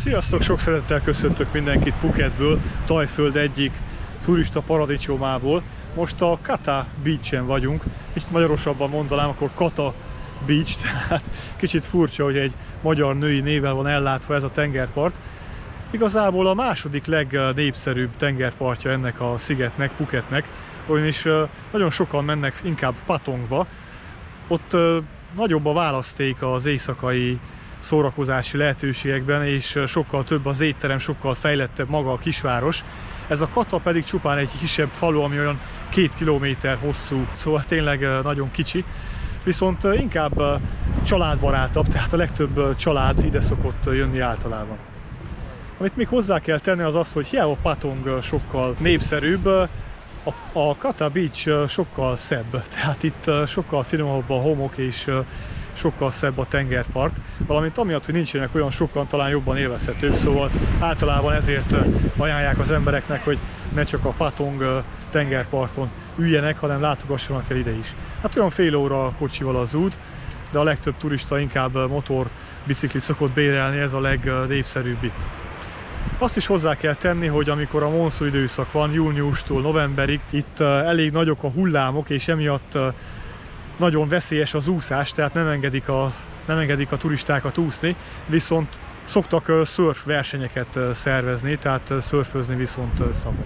Sziasztok! Sok szeretettel köszöntök mindenkit Phuketből, Thaiföld egyik turista paradicsomából. Most a Kata Beach-en vagyunk, és magyarosabban mondanám, akkor Kata Beach, tehát kicsit furcsa, hogy egy magyar női névvel van ellátva ez a tengerpart. Igazából a második legnépszerűbb tengerpartja ennek a szigetnek, Phuketnek, ugyanis nagyon sokan mennek inkább Patongba. Ott nagyobb a választék az éjszakai szórakozási lehetőségekben, és sokkal több az étterem, sokkal fejlettebb maga a kisváros. Ez a Kata pedig csupán egy kisebb falu, ami olyan 2 kilométer hosszú, szóval tényleg nagyon kicsi. Viszont inkább családbarátabb, tehát a legtöbb család ide szokott jönni általában. Amit még hozzá kell tenni az az, hogy hiába Patong sokkal népszerűbb, a Kata Beach sokkal szebb, tehát itt sokkal finomabb a homok és sokkal szebb a tengerpart, valamint amiatt, hogy nincsenek olyan sokan, talán jobban élvezhetők, szóval általában ezért ajánlják az embereknek, hogy ne csak a Patong tengerparton üljenek, hanem látogassanak el ide is. Hát olyan fél óra kocsival az út, de a legtöbb turista inkább motorbiciklit szokott bérelni, ez a legnépszerűbb itt. Azt is hozzá kell tenni, hogy amikor a monszun időszak van, júniustól novemberig, itt elég nagyok a hullámok, és emiatt nagyon veszélyes az úszás, tehát nem engedik a turistákat úszni, viszont szoktak szörf versenyeket szervezni, tehát szörfözni viszont szabad.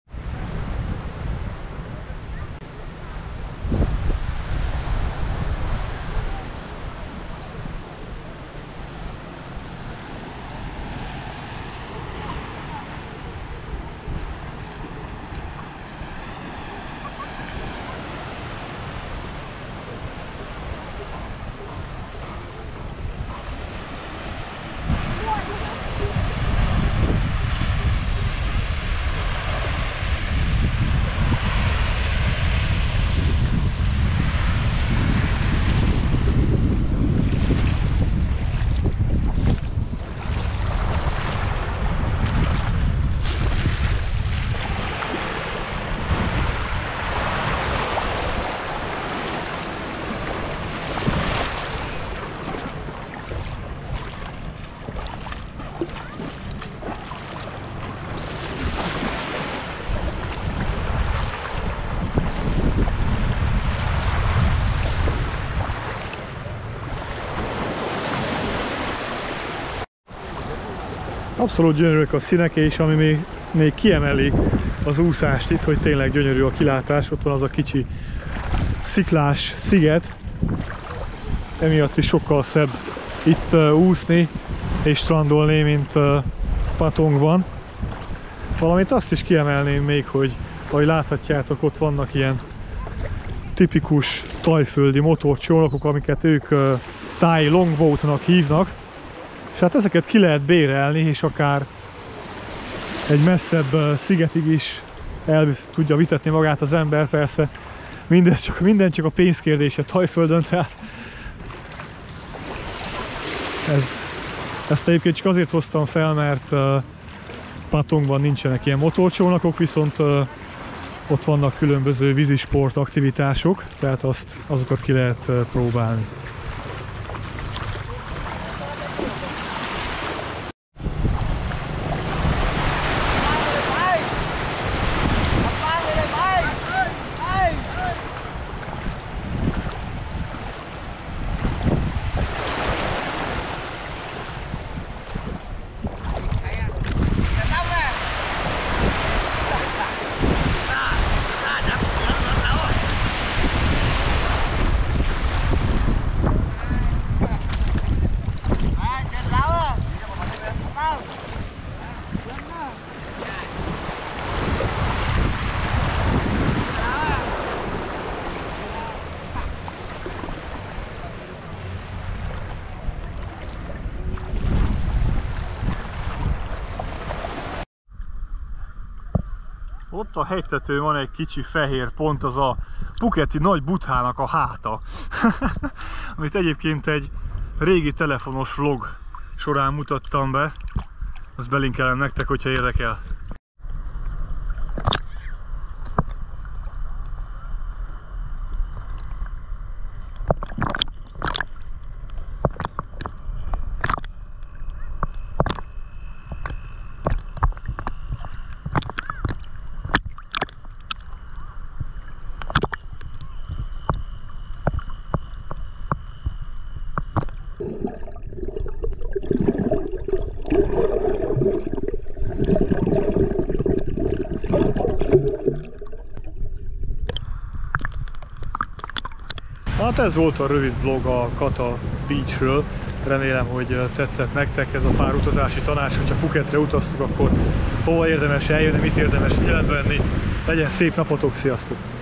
Abszolút gyönyörűek a színek, és ami még kiemeli az úszást itt, hogy tényleg gyönyörű a kilátás. Ott van az a kicsi sziklás sziget, emiatt is sokkal szebb itt úszni és strandolni, mint Patongban. Valamint azt is kiemelném még, hogy ahogy láthatjátok, ott vannak ilyen tipikus thaiföldi motorcsónakok, amiket ők Thai longboatnak hívnak. És hát ezeket ki lehet bérelni, és akár egy messzebb szigetig is el tudja vitetni magát az ember. Persze minden csak a pénzkérdése Thaiföldön, tehát ezt egyébként csak azért hoztam fel, mert Patongban nincsenek ilyen motorcsónakok, viszont ott vannak különböző vízisport aktivitások, tehát azokat ki lehet próbálni. Ott a hegytetőn van egy kicsi fehér pont, az a phuketi nagy buthának a háta. Amit egyébként egy régi telefonos vlog során mutattam be. Azt belinkelem nektek, hogyha érdekel. hát ez volt a rövid vlog a Kata Beachről. Remélem, hogy tetszett nektek ez a pár utazási tanács, hogyha Phuketre utaztuk, akkor hova érdemes eljönni, mit érdemes figyelembe venni. Legyen szép napotok, sziasztok!